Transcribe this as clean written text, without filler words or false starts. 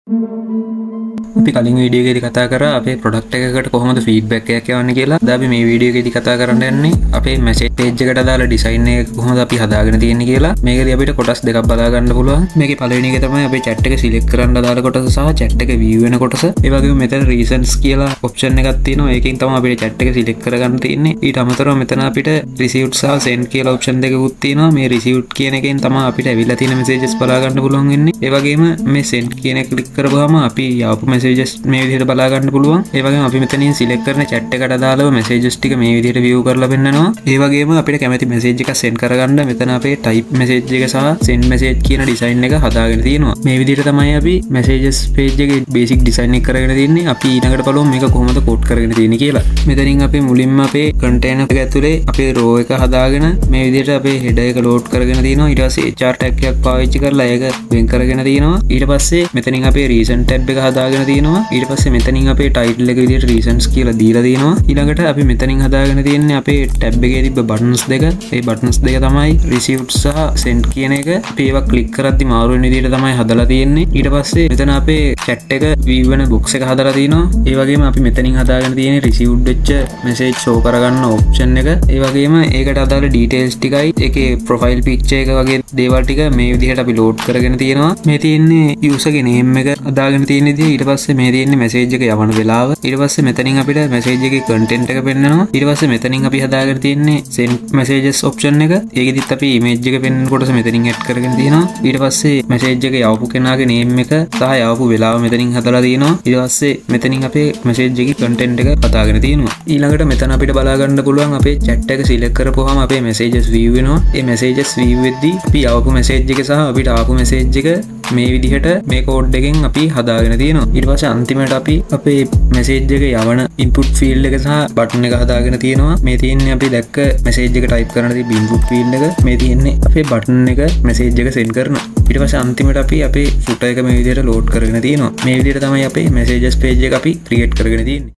අපි කලින් වීඩියෝ එකේදී කතා කරා අපේ ප්‍රොඩක්ට් එකකට කොහොමද ෆීඩ්බැක් එකක් යවන්නේ කියලා. අද අපි මේ වීඩියෝ එකේදී කතා කරන්න යන්නේ අපේ මැසේජ් පේජ් එකට දාලා ඩිසයින් එක කොහොමද අපි හදාගෙන තියෙන්නේ කියලා. මේකදී අපිට කොටස් දෙකක් බලා ගන්න පුළුවන්. මේකේ පළවෙනි එක තමයි අපේ chat එක සිලෙක්ට් කරන්න දාලා කොටස සහ chat එක view වෙන කොටස. ඒ වගේම මෙතන reasons කියලා ඔප්ෂන් එකක් තියෙනවා. ඒකෙන් තමයි අපිට chat එක සිලෙක්ට් කරගන්න තියෙන්නේ. ඊට අමතරව මෙතන අපිට received සහ send කියලා ඔප්ෂන් දෙකකුත් තියෙනවා. මේ received කියන එකෙන් තමයි අපිට ඇවිල්ලා තියෙන messages බලා ගන්න පුළුවන් වෙන්නේ. ඒ වගේම මේ send කියන එක ක්ලික් කරපුවාම අපි යවපු messages මේ විදිහට බලා ගන්න පුළුවන්. ඒ වගේම අපි මෙතනින් සිලෙක්ට් කරන chat එකට දාලා messages ටික මේ විදිහට view කරලා පෙන්නනවා. ඒ වගේම අපිට කැමති message එකක් send කරගන්න මෙතන අපේ type message එක සහ send message කියන design එක හදාගෙන තියෙනවා. මේ විදිහට තමයි අපි messages page එකේ basic design එක කරගෙන තින්නේ. අපි ඊළඟට බලමු මේක කොහොමද code කරගෙන තියෙන්නේ කියලා. මෙතනින් අපි මුලින්ම අපේ container එක ඇතුලේ අපේ row එක හදාගෙන මේ විදිහට අපේ header එක load කරගෙන තියෙනවා. ඊට පස්සේ HR tag එකක් පාවිච්චි කරලා ඒක වෙන් කරගෙන තියෙනවා. ඊට පස්සේ මෙතනින් අපේ reason tab එක හදාගෙන තියෙනවා. ඊට පස්සේ මෙතනින් අපේ title එක විදිහට reasons කියලා දීලා තියෙනවා. ඊළඟට අපි මෙතනින් හදාගෙන තියෙන්නේ අපේ tab එකේ තිබ්බ buttons දෙක. ඒ buttons දෙක තමයි received සහ send කියන එක. අපි ඒවා click කරද්දි මාරු වෙන විදිහට තමයි හදලා තියෙන්නේ. ඊට පස්සේ මෙතන අපේ chat එක view වෙන box එක හදලා තිනවා. ඒ වගේම අපි මෙතනින් හදාගෙන තියෙන්නේ received වෙච්ච message show කරගන්න option එක. ඒ වගේම ඒකට අදාළ details ටිකයි ඒකේ profile picture එක වගේ දේවල් ටික මේ විදිහට අපි load කරගෙන තියෙනවා. මේ තියෙන්නේ user ගේ name එක අදාගෙන තියෙන විදිහ. ඊට පස්සේ මේ තියෙන්නේ message එක යවන වෙලාව. ඊට පස්සේ මෙතනින් අපිට message එකේ content එක පෙන්නනවා. ඊට පස්සේ මෙතනින් අපි හදාගෙන තියෙන්නේ send messages option එක. ඒකෙදිත් අපි image එක පෙන්වන කොටස මෙතනින් add කරගෙන තියෙනවා. ඊට පස්සේ message එක යවපු කෙනාගේ name එක සහ යවපු වෙලාව මෙතනින් හදලා තියෙනවා. ඊට පස්සේ මෙතනින් අපේ message එකේ content එක හදාගෙන තියෙනවා. ඊළඟට මෙතන අපිට බලා ගන්න පුළුවන් අපේ chat එක select කරපුවාම අපේ messages view වෙනවා. ඒ messages view වෙද්දී අපි යවපු message එක සහ අපිට ආපු message එක මේ විදිහට මේ කෝඩ් එකෙන් අපි හදාගෙන තියෙනවා. ඊට පස්සේ අන්තිමට අපි අපේ message එක යවන input field එක සහ button එක හදාගෙන තියෙනවා. මේ තියෙන්නේ අපි දැක්ක message එක type කරන තිබ්බ input field එක. මේ තියෙන්නේ අපේ button එක message එක send කරන. ඊට පස්සේ අන්තිමට අපි අපේ footer එක මේ විදිහට load කරගෙන තියෙනවා. මේ විදිහට තමයි අපේ messages page එක අපි create කරගෙන තියෙන්නේ.